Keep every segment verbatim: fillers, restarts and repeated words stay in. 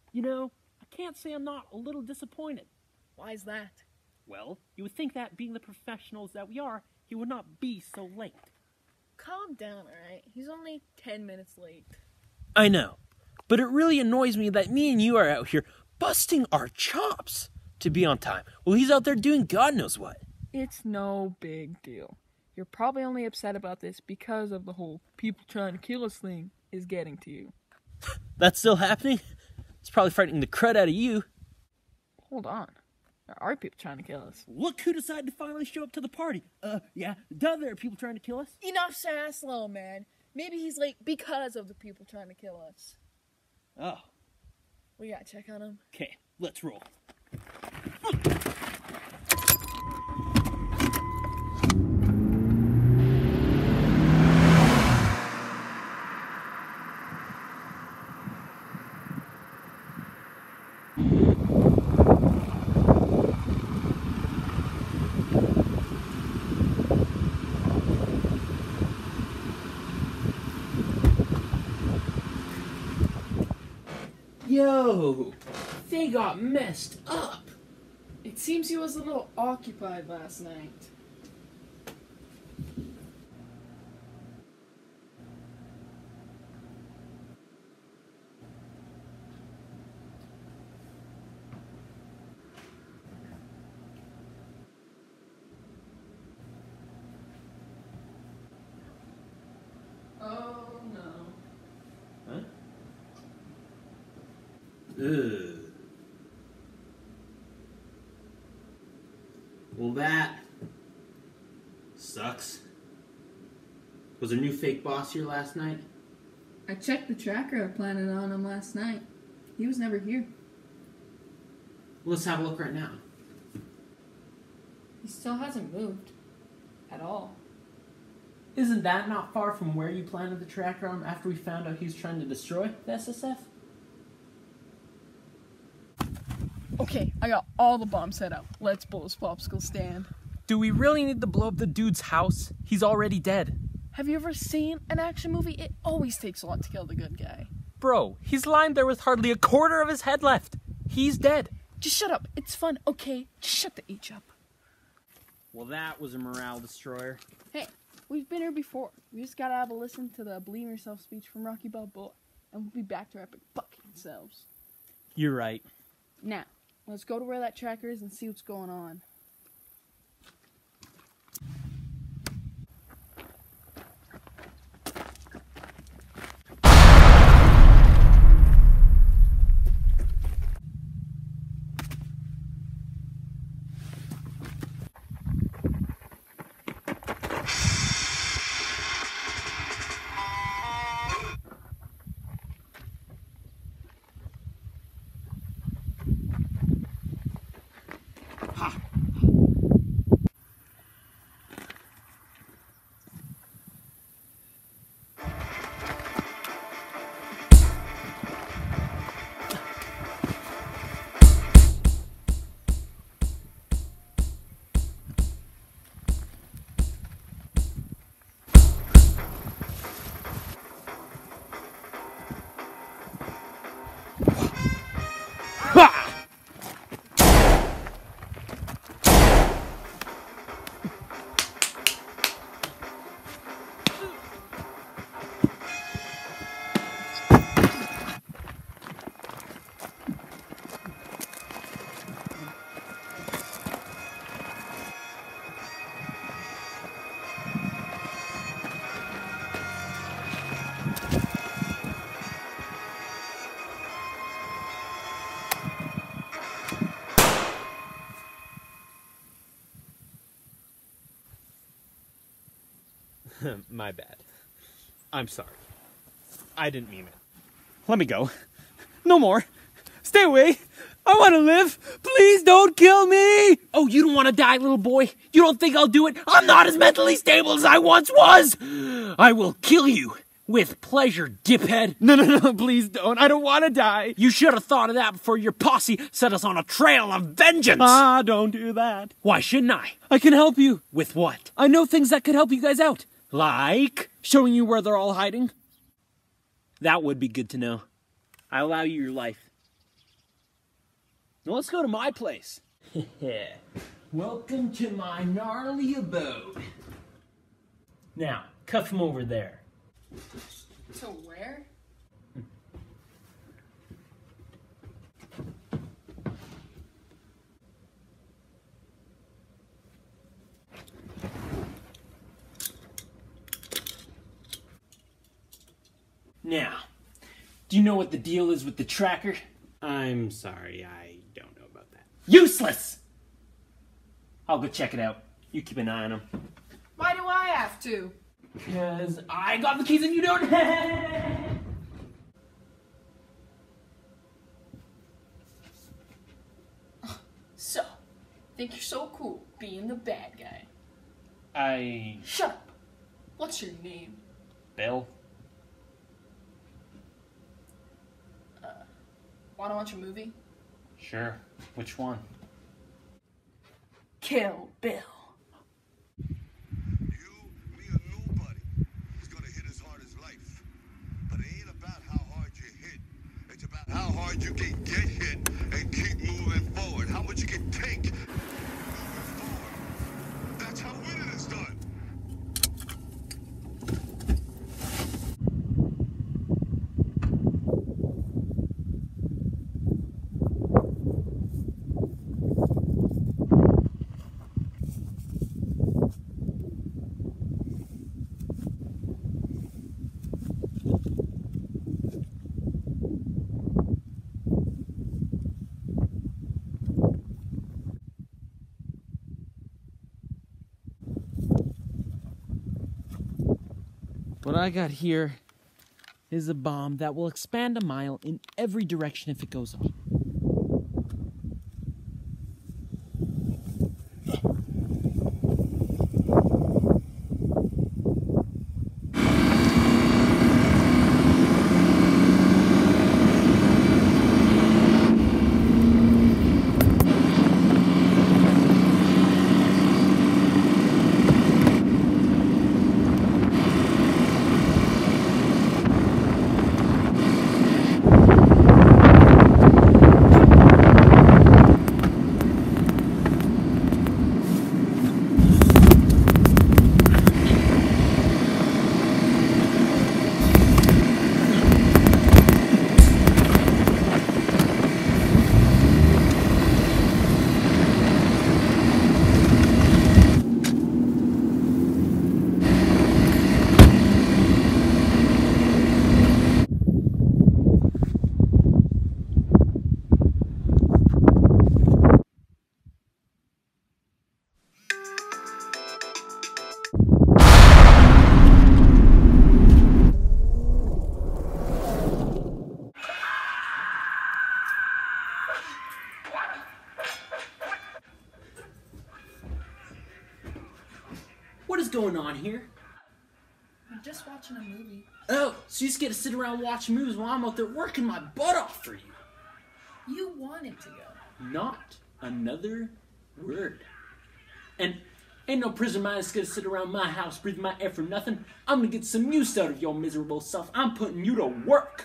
You know, I can't say I'm not a little disappointed. Why is that? Well, you would think that being the professionals that we are, he would not be so late. Calm down, alright? He's only ten minutes late. I know, but it really annoys me that me and you are out here busting our chops to be on time. Well, he's out there doing God knows what. It's no big deal. You're probably only upset about this because of the whole people trying to kill us thing is getting to you. That's still happening? It's probably frightening the crud out of you. Hold on. There are people trying to kill us. Look who decided to finally show up to the party. Uh, yeah, duh, there are people trying to kill us. Enough sass, little man. Maybe he's late because of the people trying to kill us. Oh. We gotta check on him. Okay, let's roll. Yo, they got messed up. It seems he was a little occupied last night. Oh no. Huh? Ugh. Well, that sucks. Was there a new fake boss here last night? I checked the tracker I planted on him last night. He was never here. Well, let's have a look right now. He still hasn't moved. At all. Isn't that not far from where you planted the tracker on after we found out he was trying to destroy the S S F? Okay, I got all the bombs set up. Let's blow his popsicle stand. Do we really need to blow up the dude's house? He's already dead. Have you ever seen an action movie? It always takes a lot to kill the good guy. Bro, he's lying there with hardly a quarter of his head left. He's dead. Just shut up. It's fun, okay? Just shut the H up. Well, that was a morale destroyer. Hey, we've been here before. We just gotta have a listen to the Believe in Yourself speech from Rocky Balboa, and we'll be back to our epic fucking selves. You're right. Now, let's go to where that tracker is and see what's going on. My bad. I'm sorry. I didn't mean it. Let me go. No more. Stay away. I want to live. Please don't kill me. Oh, you don't want to die, little boy? You don't think I'll do it? I'm not as mentally stable as I once was. I will kill you. With pleasure, diphead. No, no, no, please don't. I don't want to die. You should have thought of that before your posse set us on a trail of vengeance. Ah, don't do that. Why shouldn't I? I can help you. With what? I know things that could help you guys out. Like showing you where they're all hiding. That would be good to know. I allow you your life. Now let's go to my place. Welcome to my gnarly abode. Now, cuff him over there. To where? Now, do you know what the deal is with the tracker? I'm sorry, I don't know about that. Useless! I'll go check it out. You keep an eye on him. Why do I have to? Because I got the keys and you don't. So, think you're so cool being the bad guy. I... Shut up. What's your name? Bill? Wanna watch a movie? Sure. Which one? Kill Bill. You, me, or nobody is gonna hit as hard as life. But it ain't about how hard you hit. It's about how hard you can get hit and keep moving forward. How much you can take moving forward. That's how winning is done. What I got here is a bomb that will expand a mile in every direction if it goes off. What is going on here? I'm just watching a movie. Oh, so you just get to sit around watching movies while I'm out there working my butt off for you. You wanted to go. Not another word. And ain't no prison man that's gonna sit around my house breathing my air for nothing. I'm gonna get some use out of your miserable self. I'm putting you to work.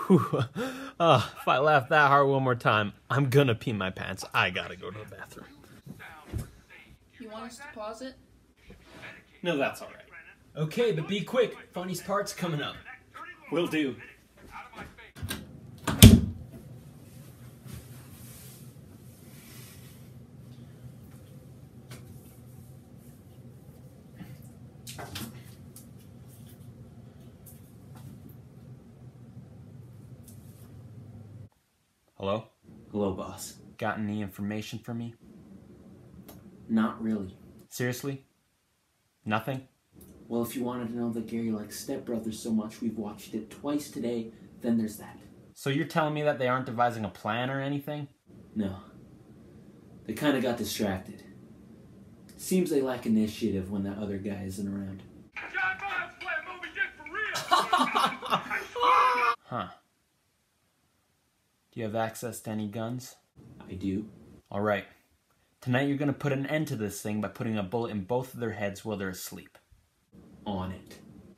Whew. Uh, if I laugh that hard one more time, I'm gonna pee my pants. I gotta go to the bathroom. You want us to pause it? No, that's all right. Okay, but be quick. Funniest part's coming up. Will do. Hello? Hello, boss. Got any information for me? Not really. Seriously? Nothing? Well, if you wanted to know that Gary likes Step Brothers so much we've watched it twice today, then there's that. So you're telling me that they aren't devising a plan or anything? No. They kind of got distracted. Seems they lack initiative when that other guy isn't around. Huh. Do you have access to any guns? I do. Alright. Tonight you're gonna put an end to this thing by putting a bullet in both of their heads while they're asleep. On it.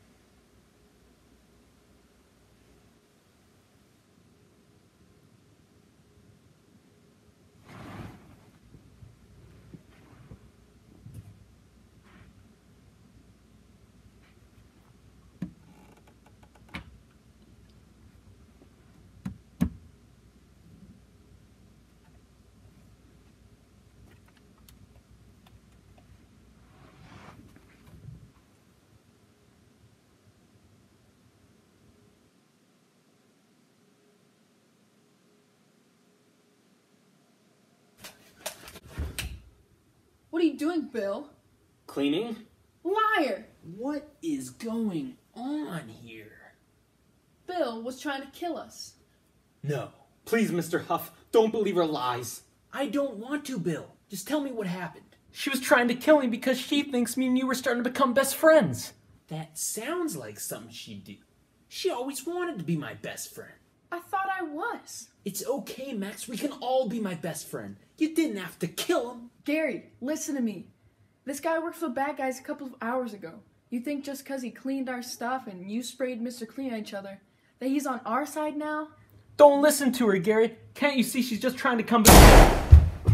What are you doing, Bill? Cleaning? Liar! What is going on here? Bill was trying to kill us. No. Please, Mister Huff, don't believe her lies. I don't want to, Bill. Just tell me what happened. She was trying to kill me because she thinks me and you were starting to become best friends. That sounds like something she'd do. She always wanted to be my best friend. I thought I was. It's okay, Max. We can all be my best friend. You didn't have to kill him. Gary, listen to me. This guy worked for the bad guys a couple of hours ago. You think just because he cleaned our stuff and you sprayed Mister Clean on each other, that he's on our side now? Don't listen to her, Gary. Can't you see she's just trying to come back?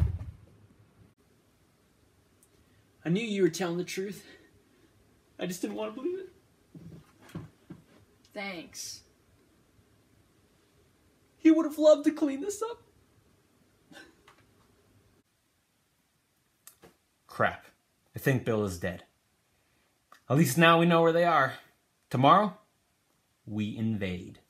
I knew you were telling the truth. I just didn't want to believe it. Thanks. He would have loved to clean this up. Crap. I think Bill is dead. At least now we know where they are. Tomorrow, we invade.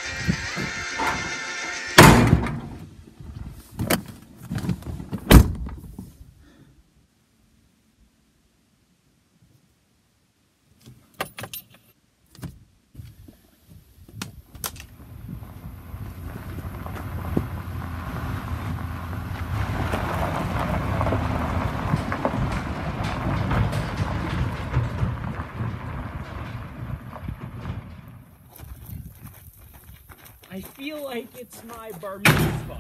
I feel like it's my bar mitzvah.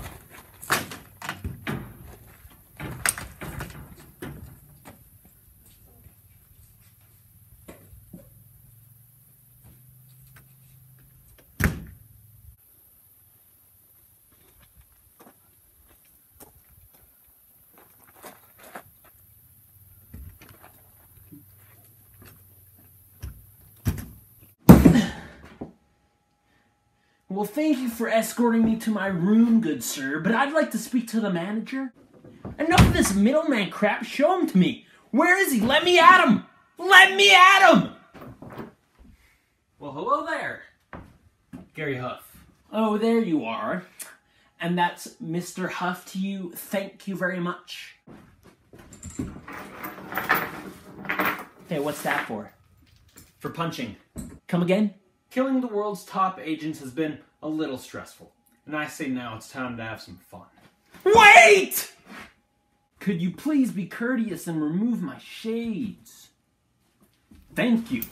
Well, thank you for escorting me to my room, good sir, but I'd like to speak to the manager. Enough of this middleman crap, show him to me. Where is he? Let me at him! Let me at him! Well, hello there, Gary Huff. Oh, there you are. And that's Mister Huff to you. Thank you very much. Hey, what's that for? For punching. Come again? Killing the world's top agents has been a little stressful, and I say now it's time to have some fun. Wait! Could you please be courteous and remove my shades? Thank you.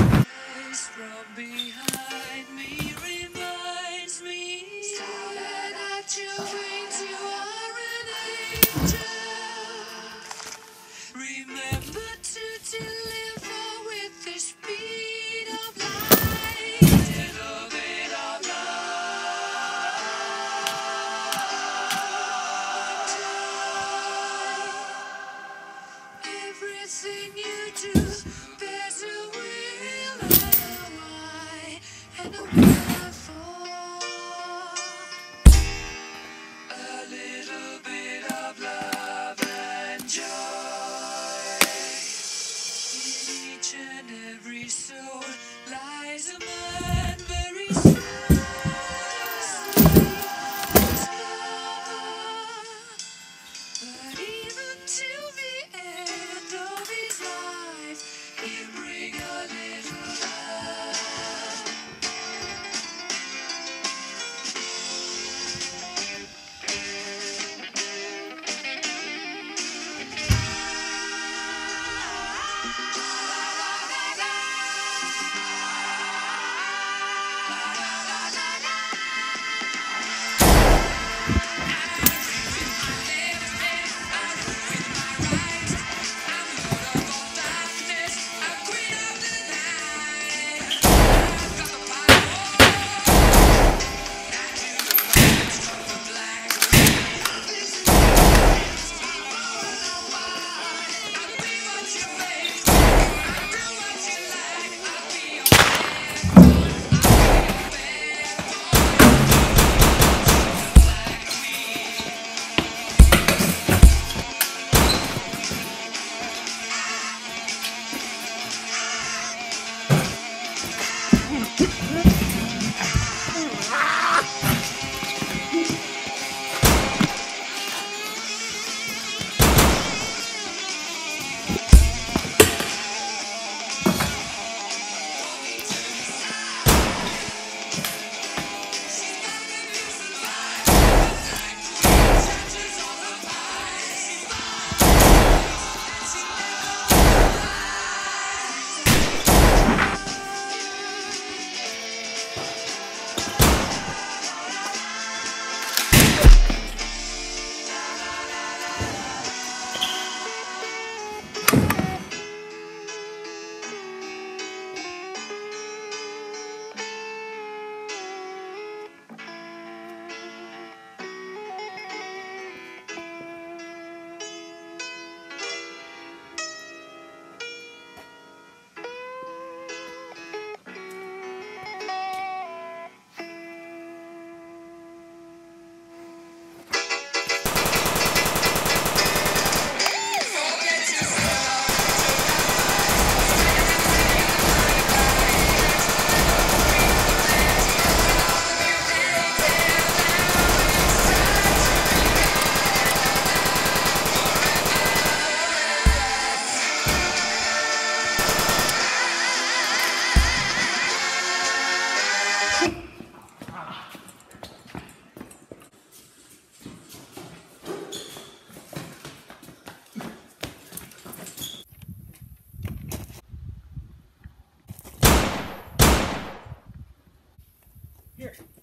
Everything you do, there's a will and a why and a wherefore. A little bit of love.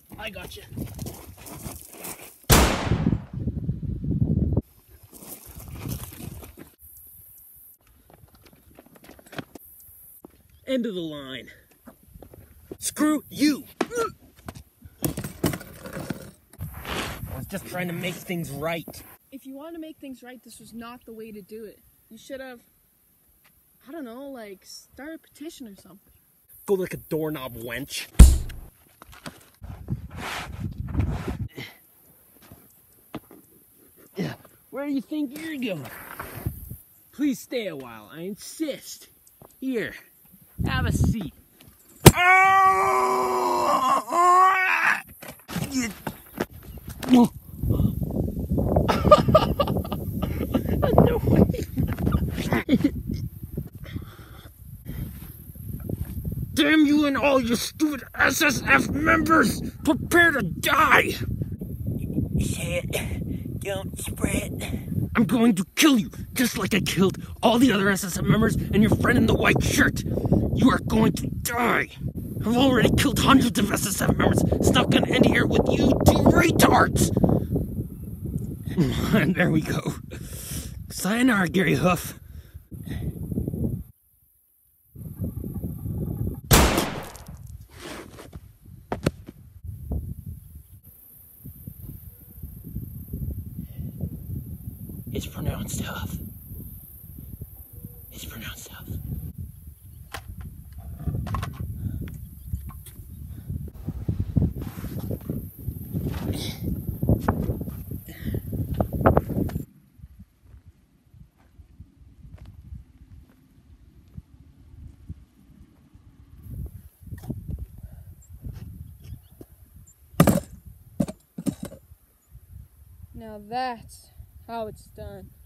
I got you. End of the line. Screw you! I was just trying to make things right. If you want to make things right, this was not the way to do it. You should have, I don't know, like, start a petition or something. Go like a doorknob, wench. Where do you think you're going? Please stay a while, I insist. Here, have a seat. No way. Damn you and all your stupid S S F members! Prepare to die! Shit, don't spread. I'm going to kill you, just like I killed all the other S S F members and your friend in the white shirt. You are going to die. I've already killed hundreds of S S F members. It's not gonna end here with you two retards! And there we go. Sayonara, Gary Huff. It's pronounced Huff. It's pronounced Huff. Now that's how it's done.